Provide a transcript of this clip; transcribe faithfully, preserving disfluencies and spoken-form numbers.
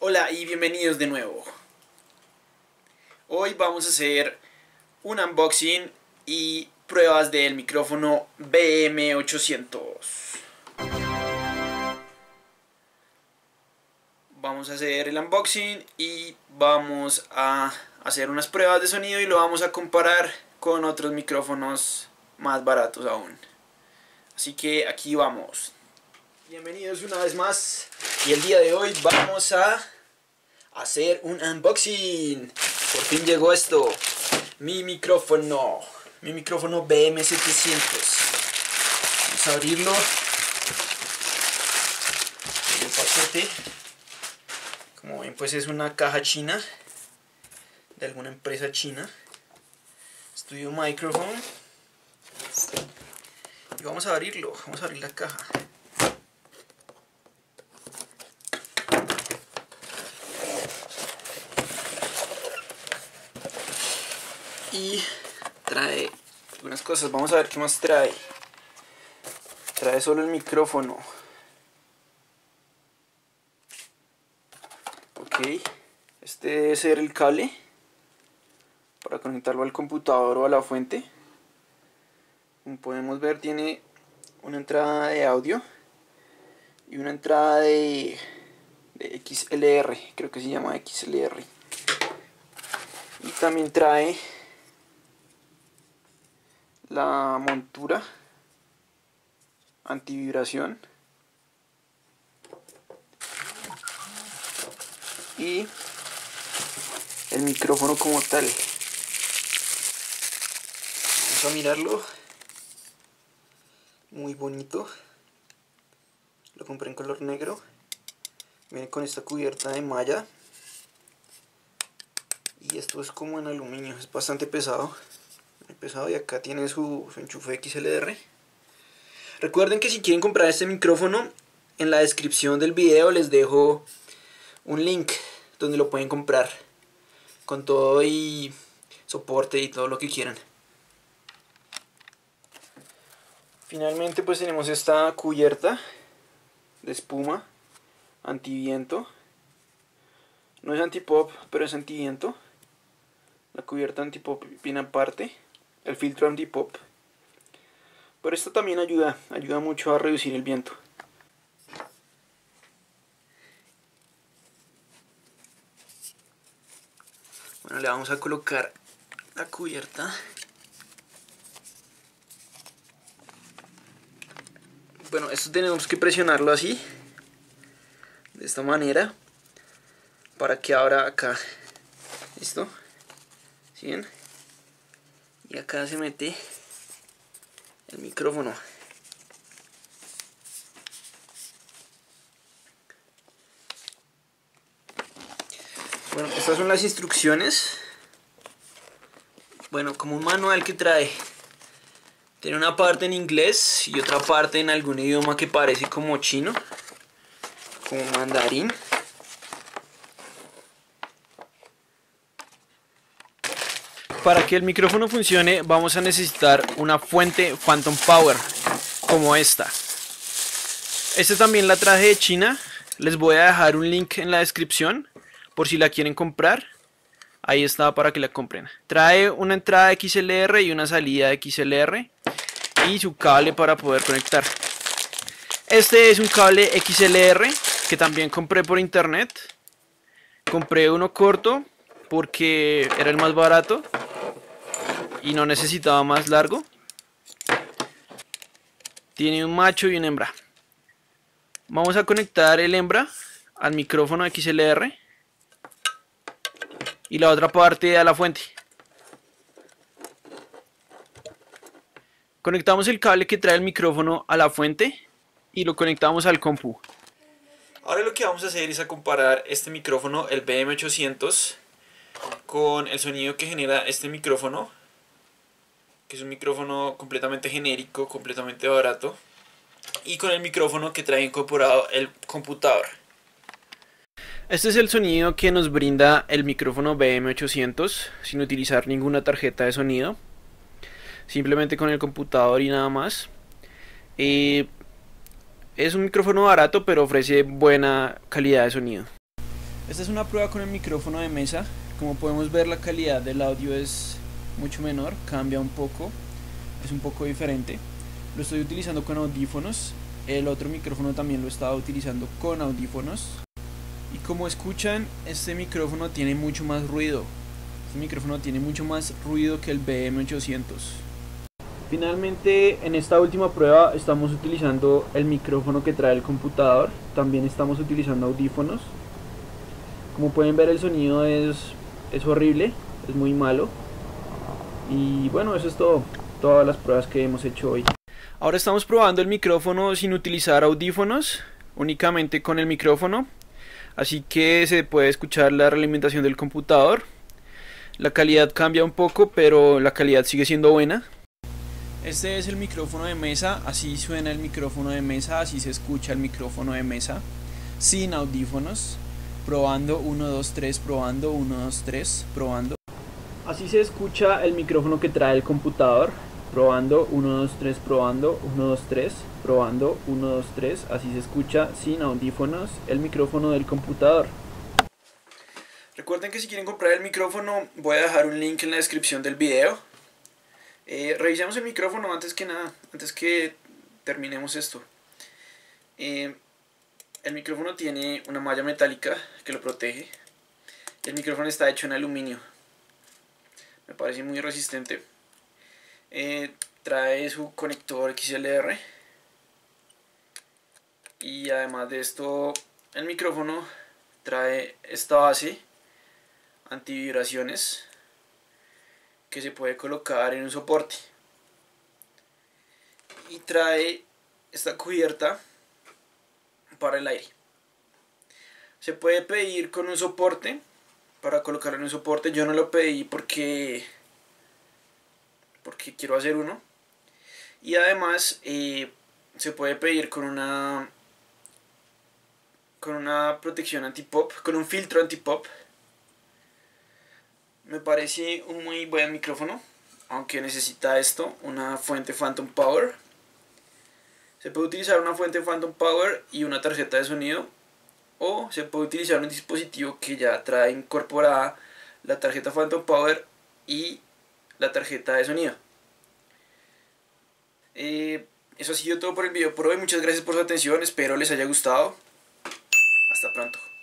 Hola y bienvenidos de nuevo. Hoy vamos a hacer un unboxing y pruebas del micrófono B M ochocientos. Vamos a hacer el unboxing y vamos a hacer unas pruebas de sonido y lo vamos a comparar con otros micrófonos más baratos aún. Así que aquí vamos. Bienvenidos una vez más y el día de hoy vamos a hacer un unboxing. Por fin llegó esto, mi micrófono, mi micrófono B M setecientos. Vamos a abrirlo. El paquete, como ven, pues es una caja china de alguna empresa china, Studio Microphone. Y vamos a abrirlo, vamos a abrir la caja. Y trae algunas cosas, vamos a ver qué más trae. Trae solo el micrófono. Ok, este debe ser el cable para conectarlo al computador o a la fuente. Como podemos ver, tiene una entrada de audio y una entrada de, de X L R, creo que se llama X L R. Y también trae la montura antivibración y el micrófono como tal. Vamos a mirarlo. Muy bonito. Lo compré en color negro. Viene con esta cubierta de malla. Y esto es como en aluminio. Es bastante pesado. Muy pesado. Y acá tiene su, su enchufe X L R. Recuerden que si quieren comprar este micrófono, en la descripción del video les dejo un link donde lo pueden comprar. Con todo y soporte y todo lo que quieran. Finalmente pues tenemos esta cubierta de espuma antiviento. No es antipop, pero es antiviento. La cubierta antipop viene aparte. El filtro antipop. Pero esto también ayuda, ayuda mucho a reducir el viento. Bueno, le vamos a colocar la cubierta. Bueno, esto tenemos que presionarlo así, de esta manera, para que abra acá. ¿Listo? ¿Sí ven? Y acá se mete el micrófono. Bueno, estas son las instrucciones. Bueno, como un manual que trae. Tiene una parte en inglés y otra parte en algún idioma que parece como chino, como mandarín. Para que el micrófono funcione vamos a necesitar una fuente Phantom Power como esta. Esta también la traje de China. Les voy a dejar un link en la descripción por si la quieren comprar. Ahí está para que la compren. Trae una entrada X L R y una salida X L R. Y su cable para poder conectar. Este es un cable X L R que también compré por internet. Compré uno corto porque era el más barato y no necesitaba más largo. Tiene un macho y una hembra. Vamos a conectar el hembra al micrófono X L R y la otra parte a la fuente. Conectamos el cable que trae el micrófono a la fuente y lo conectamos al compu. Ahora lo que vamos a hacer es a comparar este micrófono, el B M ochocientos, con el sonido que genera este micrófono, que es un micrófono completamente genérico, completamente barato, y con el micrófono que trae incorporado el computador. Este es el sonido que nos brinda el micrófono B M ochocientos sin utilizar ninguna tarjeta de sonido. Simplemente con el computador y nada más. Eh, es un micrófono barato pero ofrece buena calidad de sonido. Esta es una prueba con el micrófono de mesa. Como podemos ver, la calidad del audio es mucho menor, cambia un poco, es un poco diferente. Lo estoy utilizando con audífonos, el otro micrófono también lo estaba utilizando con audífonos. Y como escuchan, este micrófono tiene mucho más ruido. Este micrófono tiene mucho más ruido que el B M ochocientos. Finalmente, en esta última prueba estamos utilizando el micrófono que trae el computador. También estamos utilizando audífonos. Como pueden ver, el sonido es, es horrible, es muy malo. Y bueno, eso es todo, todas las pruebas que hemos hecho hoy. Ahora estamos probando el micrófono sin utilizar audífonos, únicamente con el micrófono. Así que se puede escuchar la realimentación del computador. La calidad cambia un poco, pero la calidad sigue siendo buena. Este es el micrófono de mesa, así suena el micrófono de mesa, así se escucha el micrófono de mesa, sin audífonos. Probando, uno, dos, tres, probando, uno, dos, tres, probando. Así se escucha el micrófono que trae el computador. Probando, uno, dos, tres, probando, uno, dos, tres, probando, uno, dos, tres. Así se escucha sin audífonos el micrófono del computador. Recuerden que si quieren comprar el micrófono, voy a dejar un link en la descripción del video. Eh, revisemos el micrófono antes que nada, antes que terminemos esto. Eh, el micrófono tiene una malla metálica que lo protege. El micrófono está hecho en aluminio. Me parece muy resistente. Eh, trae su conector X L R. Y además de esto, el micrófono trae esta base antivibraciones que se puede colocar en un soporte. Y trae esta cubierta para el aire. Se puede pedir con un soporte, para colocarlo en un soporte. Yo no lo pedí porque porque quiero hacer uno. Y además eh, se puede pedir con una con una protección anti-pop, con un filtro anti-pop. Me parece un muy buen micrófono, aunque necesita esto, una fuente Phantom Power. Se puede utilizar una fuente Phantom Power y una tarjeta de sonido, o se puede utilizar un dispositivo que ya trae incorporada la tarjeta Phantom Power y la tarjeta de sonido. Eh, eso ha sido todo por el video por hoy. Muchas gracias por su atención, espero les haya gustado. Hasta pronto.